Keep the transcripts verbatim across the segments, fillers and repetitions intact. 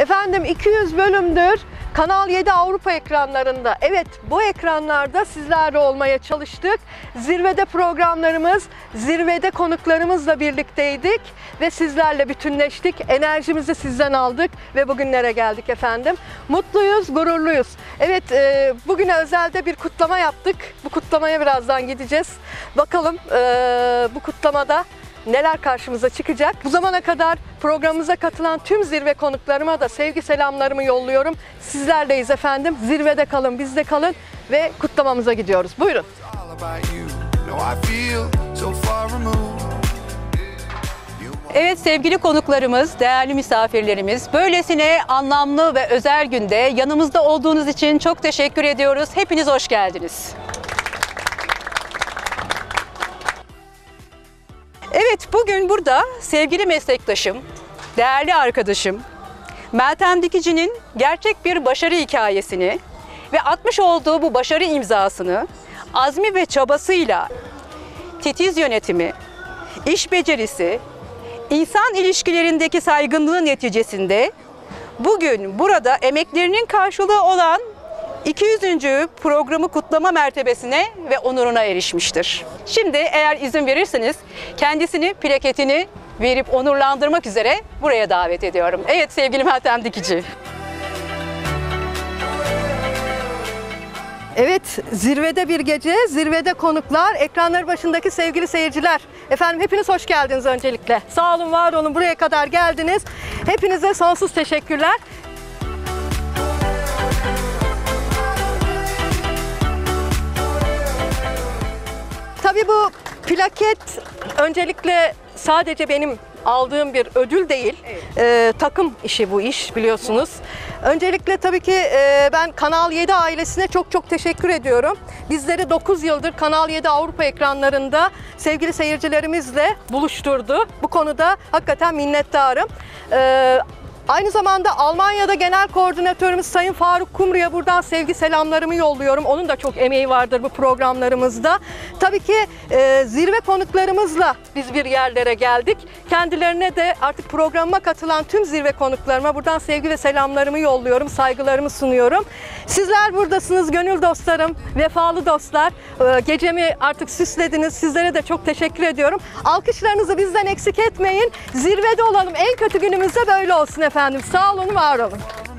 Efendim iki yüz bölümdür Kanal yedi Avrupa ekranlarında. Evet, bu ekranlarda sizlerle olmaya çalıştık. Zirvede programlarımız, zirvede konuklarımızla birlikteydik ve sizlerle bütünleştik. Enerjimizi sizden aldık ve bugünlere geldik efendim. Mutluyuz, gururluyuz. Evet, e, bugüne özelde bir kutlama yaptık. Bu kutlamaya birazdan gideceğiz. Bakalım e, bu kutlamada neler karşımıza çıkacak? Bu zamana kadar programımıza katılan tüm zirve konuklarıma da sevgi selamlarımı yolluyorum. Sizlerleyiz efendim. Zirvede kalın, bizde kalın ve kutlamamıza gidiyoruz. Buyurun. Evet sevgili konuklarımız, değerli misafirlerimiz, böylesine anlamlı ve özel günde yanımızda olduğunuz için çok teşekkür ediyoruz. Hepiniz hoş geldiniz. Evet, bugün burada sevgili meslektaşım, değerli arkadaşım Meltem Dikici'nin gerçek bir başarı hikayesini ve atmış olduğu bu başarı imzasını azmi ve çabasıyla titiz yönetimi, iş becerisi, insan ilişkilerindeki saygınlığı neticesinde bugün burada emeklerinin karşılığı olan iki yüzüncü programı kutlama mertebesine ve onuruna erişmiştir. Şimdi eğer izin verirseniz kendisini, plaketini verip onurlandırmak üzere buraya davet ediyorum. Evet sevgili Meltem Dikici. Evet, zirvede bir gece, zirvede konuklar, ekranları başındaki sevgili seyirciler. Efendim hepiniz hoş geldiniz öncelikle. Sağ olun, var olun, buraya kadar geldiniz. Hepinize sonsuz teşekkürler. Tabii bu plaket öncelikle sadece benim aldığım bir ödül değil, evet. Ee, takım işi bu iş biliyorsunuz. Öncelikle tabii ki e, ben Kanal yedi ailesine çok çok teşekkür ediyorum. Bizleri dokuz yıldır Kanal yedi Avrupa ekranlarında sevgili seyircilerimizle buluşturdu. Bu konuda hakikaten minnettarım. Ee, Aynı zamanda Almanya'da genel koordinatörümüz Sayın Faruk Kumru'ya buradan sevgi selamlarımı yolluyorum. Onun da çok emeği vardır bu programlarımızda. Tabii ki e, zirve konuklarımızla biz bir yerlere geldik. Kendilerine de artık programıma katılan tüm zirve konuklarıma buradan sevgi ve selamlarımı yolluyorum, saygılarımı sunuyorum. Sizler buradasınız gönül dostlarım, vefalı dostlar. E, gecemi artık süslediniz. Sizlere de çok teşekkür ediyorum. Alkışlarınızı bizden eksik etmeyin. Zirvede olalım. En kötü günümüzde böyle olsun efendim. Efendim sağ olun, var olun.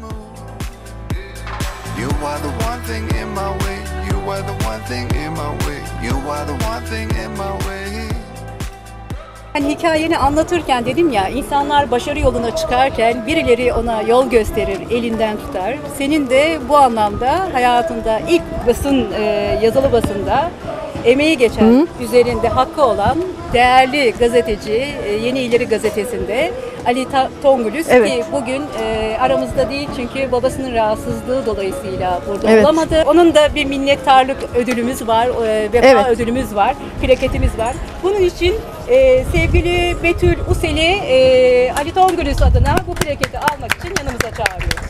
Yani hikayeni anlatırken dedim ya, insanlar başarı yoluna çıkarken birileri ona yol gösterir, elinden tutar. Senin de bu anlamda hayatında ilk basın, yazılı basında emeği geçen, Hı? üzerinde hakkı olan değerli gazeteci, Yeni İleri Gazetesi'nde Ali Tongülüz, evet. Ki bugün e, aramızda değil çünkü babasının rahatsızlığı dolayısıyla burada evet. olamadı. Onun da bir minnettarlık ödülümüz var, e, vefa evet. ödülümüz var, plaketimiz var. Bunun için e, sevgili Betül Usel'i e, Ali Tongülüz adına bu plaketi almak için yanımıza çağırıyoruz.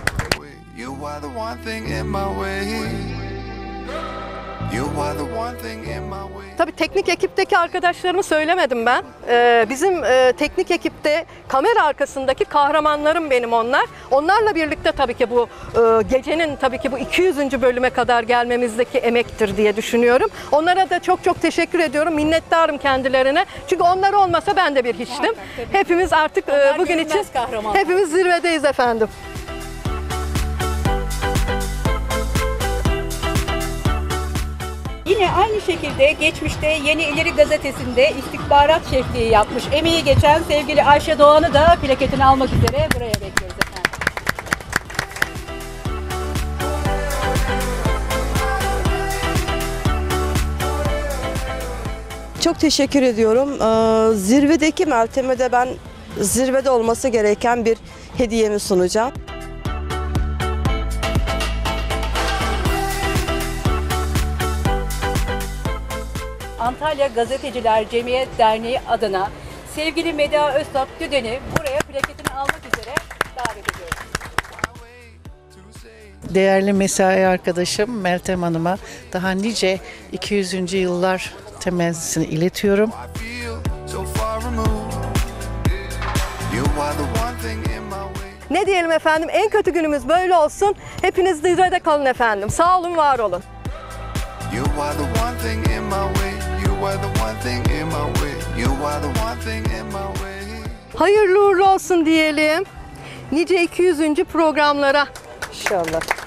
Tabii teknik ekipteki arkadaşlarımı söylemedim ben. Ee, bizim e, teknik ekipte kamera arkasındaki kahramanlarım benim onlar. Onlarla birlikte tabii ki bu e, gecenin tabii ki bu iki yüzüncü bölüme kadar gelmemizdeki emektir diye düşünüyorum. Onlara da çok çok teşekkür ediyorum. Minnettarım kendilerine. Çünkü onlar olmasa ben de bir hiçtim. Hepimiz artık e, bugün için hepimiz zirvedeyiz efendim. Yine aynı şekilde geçmişte Yeni İleri Gazetesi'nde istihbarat şefliği yapmış, emeği geçen sevgili Ayşe Doğan'ı da plaketini almak üzere buraya bekliyoruz efendim. Çok teşekkür ediyorum. Ee, zirvedeki Meltem'e de ben zirvede olması gereken bir hediyemi sunacağım. Antalya Gazeteciler Cemiyet Derneği adına sevgili Medya Öztat Düden'i buraya plaketini almak üzere davet ediyoruz. Değerli mesai arkadaşım Meltem Hanım'a daha nice iki yüzüncü yıllar temennisini iletiyorum. Ne diyelim efendim? En kötü günümüz böyle olsun. Hepiniz Zirve'de kalın efendim. Sağ olun, var olun. You are the one thing in my way. You are the one thing in my way. You are the one thing in my way. Hayırlı uğurlu olsun diyelim. Nice iki yüzüncü programlara. İnşallah.